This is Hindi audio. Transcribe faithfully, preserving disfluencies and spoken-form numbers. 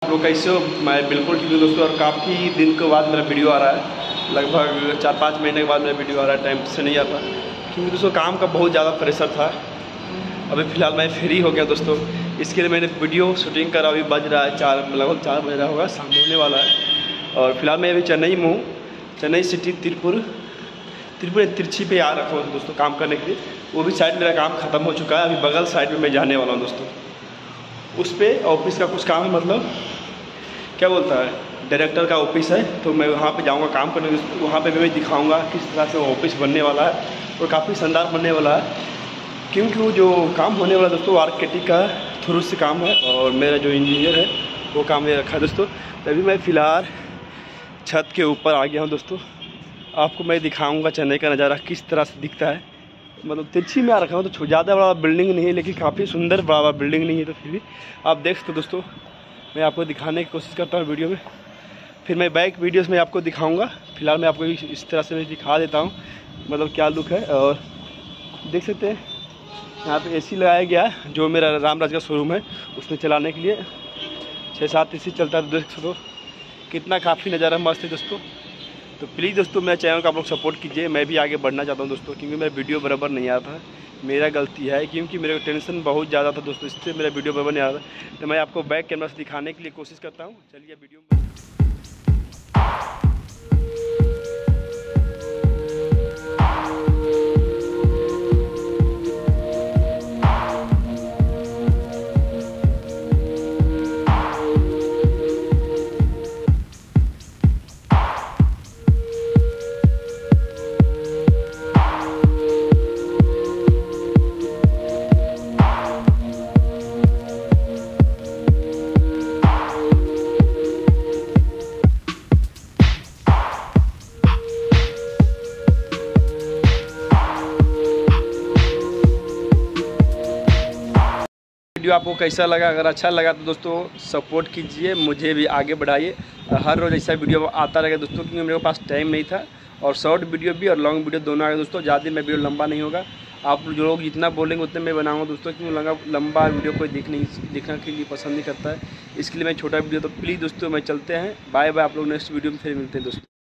लोग कैसे हो? मैं बिल्कुल ठीक हूँ दोस्तों। और काफ़ी दिन के बाद मेरा वीडियो आ रहा है, लगभग चार पाँच महीने के बाद मेरा वीडियो आ रहा है। टाइम से नहीं आता क्योंकि दोस्तों काम का बहुत ज़्यादा प्रेशर था। अभी फ़िलहाल मैं फ्री हो गया दोस्तों, इसके लिए मैंने वीडियो शूटिंग करा। अभी बज रहा है चार, लगभग चार बज रहा होगा, शाम होने वाला है। और फिलहाल मैं अभी चेन्नई में हूँ, चेन्नई सिटी तिरुपुर त्रिपुर तिरछी पे आ रखा हूँ दोस्तों काम करने के लिए। वो भी साइड मेरा काम ख़त्म हो चुका है, अभी बगल साइड में मैं जाने वाला हूँ दोस्तों। उस पर ऑफिस का कुछ काम है, मतलब क्या बोलता है, डायरेक्टर का ऑफिस है, तो मैं वहाँ पे जाऊँगा काम करने। वहाँ पे भी मैं दिखाऊँगा किस तरह से वो ऑफिस बनने वाला है और काफ़ी शानदार बनने वाला है। क्योंकि वो जो काम होने वाला है दोस्तों आर्किटेक्ट का थ्रू से काम है और मेरा जो इंजीनियर है वो काम ले रखा है दोस्तों। तभी मैं फ़िलहाल छत के ऊपर आ गया हूँ दोस्तों। आपको मैं दिखाऊंगा चेन्नई का नज़ारा किस तरह से दिखता है। मतलब तिरछी में आ रखा हूँ तो ज़्यादा बड़ा बिल्डिंग नहीं है, लेकिन काफ़ी सुंदर बड़ा बड़ा बिल्डिंग नहीं है, तो फिर भी आप देख सकते हो दोस्तों। मैं आपको दिखाने की कोशिश करता हूँ वीडियो में, फिर मैं बैक वीडियोस में आपको दिखाऊंगा। फिलहाल मैं आपको इस तरह से मैं दिखा देता हूँ मतलब क्या लुक है। और देख सकते हैं यहाँ पे एसी लगाया गया है, जो मेरा रामराज का शोरूम है उसमें चलाने के लिए छः सात एसी चलता है। देख सकते हो कितना काफ़ी नज़ारा मस्त है दोस्तों। तो प्लीज़ दोस्तों मेरे चैनल को आप लोग सपोर्ट कीजिए, मैं भी आगे बढ़ना चाहता हूँ दोस्तों। क्योंकि मेरा वीडियो बराबर नहीं आता है, मेरा गलती है, क्योंकि मेरे को टेंशन बहुत ज़्यादा था दोस्तों, इससे मेरा वीडियो बराबर नहीं आता। तो मैं आपको बैक कैमरा से दिखाने के लिए कोशिश करता हूँ। चलिए वीडियो में वीडियो आपको कैसा लगा? अगर अच्छा लगा तो दोस्तों सपोर्ट कीजिए, मुझे भी आगे बढ़ाइए। और हर रोज़ ऐसा वीडियो आता रहेगा दोस्तों, क्योंकि मेरे पास टाइम नहीं था। और शॉर्ट वीडियो भी और लॉन्ग वीडियो दोनों आएगा दोस्तों। ज़्यादा मैं वीडियो लंबा नहीं होगा, आप जो लोग जितना बोलेंगे उतने मैं बनाऊंगा दोस्तों। क्योंकि लंबा वीडियो कोई देख नहीं देखने के लिए पसंद नहीं करता है, इसके लिए मैं छोटा वीडियो। तो प्लीज़ दोस्तों मैं चलते हैं, बाय बाय। आप लोग नेक्स्ट वीडियो में फिर मिलते हैं दोस्तों।